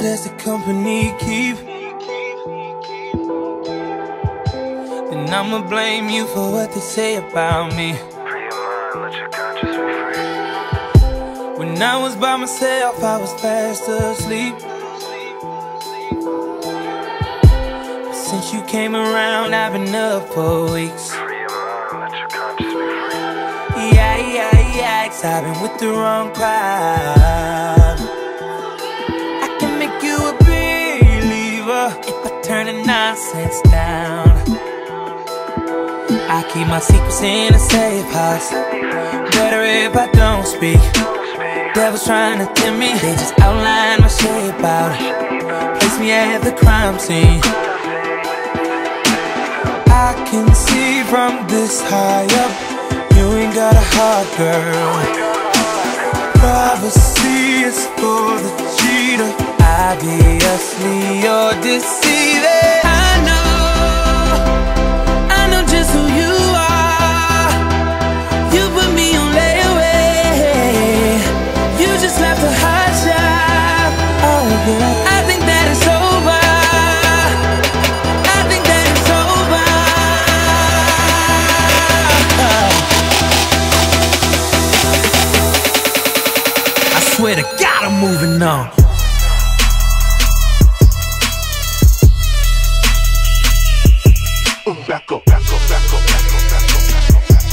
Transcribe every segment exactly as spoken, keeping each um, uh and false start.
good as the company keep, then I'ma blame you for what they say about me. Free your mind, let your conscience be free. When I was by myself, I was fast asleep. But since you came around, I've been up for weeks. Free your mind, let your conscience be free. Yeah, yeah, yeah, 'cause I've been with the wrong crowd. I can make you a believer if I turn the nonsense down. I keep my secrets in a safe house. Better if I don't speak. Devils trying to tempt me, they just outline my shape out. Place me at the crime scene. I can see from this high up, you ain't got a heart, girl. Privacy is for the cheater. Obviously you're deceiving. I know, I know just who you are. You put me on layaway. You just left a hot shot. Oh yeah, I think that it's over. I think that it's over. I swear to God, I'm moving on. Back up, back up, back up, back up, back up, back up, back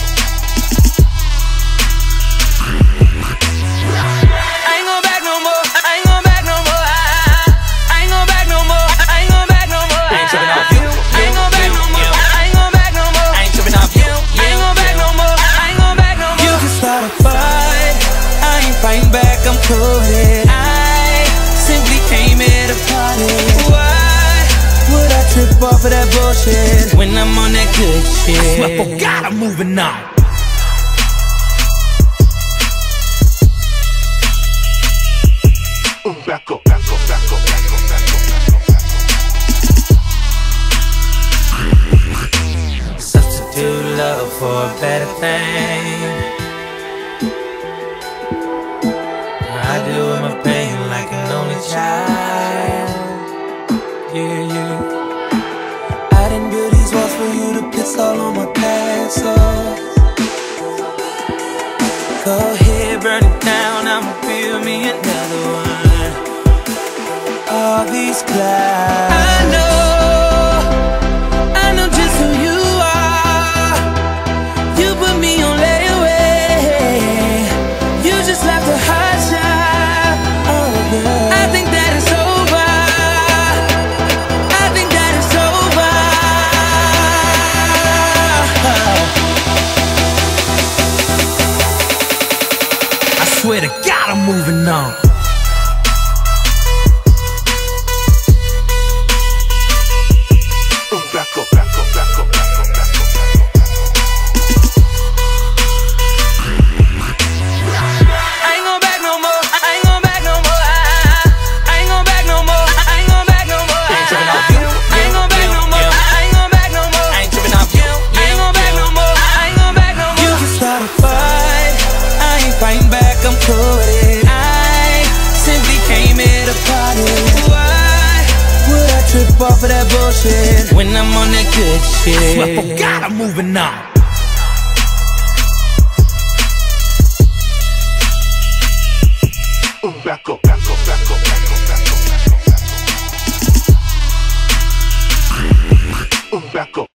up. I ain't going back no more. I ain't going back no more. I ain't going back no more. I ain't going back no more. I ain't tripping off you. I ain't going back no more. I ain't going back no more. I ain't tripping off you. I ain't going back no more. I ain't going back no more. You can start a fight, I ain't fighting back. I'm cool. I simply came here to party. Why would I trip off of that bullshit when I'm on that good shit? I swear for God, I'm moving on. Back up, back up, back up, back up, back up, back up. Substitute love for a better thing. I deal with my pain like an only child. Yeah, yeah. I didn't build these walls for you to piss all on my past. So go ahead, burn it down. I'ma build me another one. All these clouds, I know, I know just who you are. You put me on layaway. You just left a hot shot. Oh yeah, I think that it's over. I think that it's over. I swear to God, I'm moving on. Back up, back up, back up, back up, back up, back up. I ain't going back no more. I ain't going back no more. I ain't going back no more. I ain't going back no more. I ain't tripping off you. I ain't going back no more. I ain't going back no more. I ain't tripping off you. I ain't going back no more. I ain't going back no more. You can start a fight, I ain't fighting back. I'm cool with it. I simply came here to party. Why would I trip off of that bullshit when I'm on that good shit? I swear for God, I'm moving on. Back up, back up, back up, back up, back up, back up, back up. Back up.